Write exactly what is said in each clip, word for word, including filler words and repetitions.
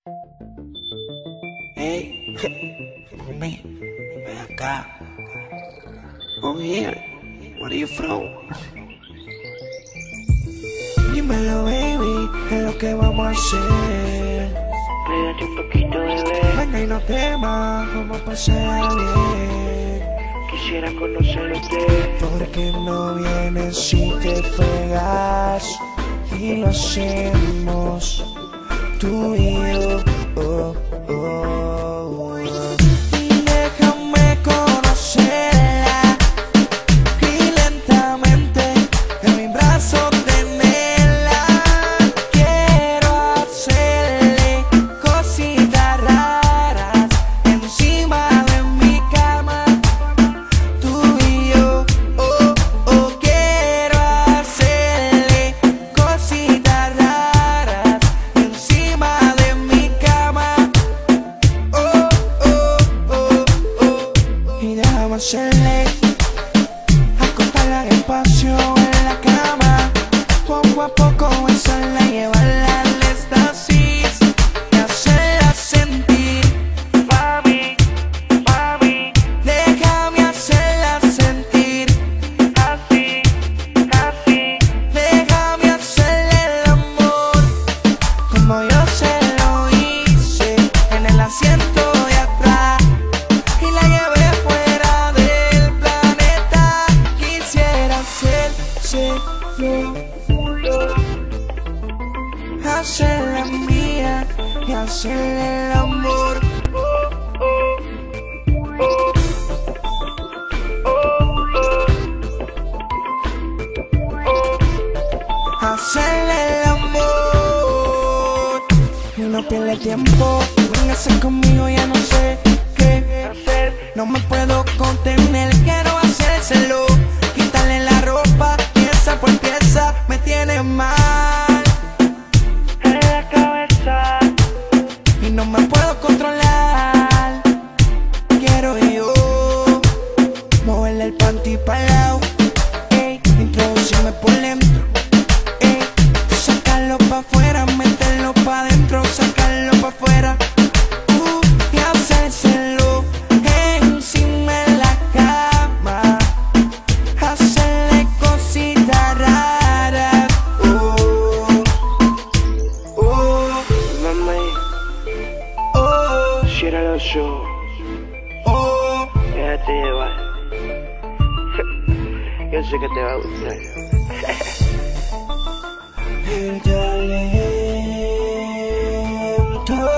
Hey, mami, ven acá. Come here. Where are you from? Dímelo, baby, es lo que vamos a hacer. Pégate un poquito, bebé. Venga y no temas, vamos a pasar bien. Quisiera conocerte. ¿Por qué no vienes si te pegas? Y lo hacemos tú y yo. Oh, oh, oh. Y déjame conocerla y lentamente en mi brazo tenerla. Quiero hacerle cositas raras encima de mi cama. Tú y yo, oh, oh, quiero hacerle cositas raras encima de mi cama. Oh, oh, oh, oh. Y déjame hacerle acostarla despacio en la cama, poco a poco besarla y llevarla al éxtasis y hacerla sentir. Mami, mami, Déjame hacerla sentir. así, así. Déjame hacerle el amor como yo se lo hice en el asiento de atrás y la llevé fuera del planeta. Quisiera ser, ser yo, hacerla mía y hacerle el amor. Hacerle el amor y no pierde tiempo. Véngase conmigo, ya no sé qué hacer. No me puedo contener, quiero hacérselo. Quitarle la ropa, pieza por pieza, me tiene mal En la cabeza, y no me puedo controlar. Quiero yo moverle el panty para el lado, ey, introducirme por dentro, ey, sacarlo pa' afuera, meterlo pa' adentro, sacarlo pa' afuera, uh, y hacérselo encima de la cama, hacerle cositas raras, oh, oh, mami, oh, cierra los ojos, oh. déjate llevar. Yo sé que te va a gustar. El talento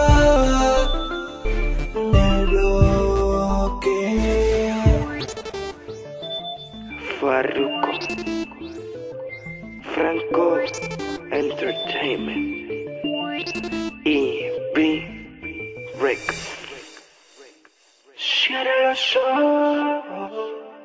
del bloque. Farruko, Franco Entertainment, E B Records. Cierra los ojos.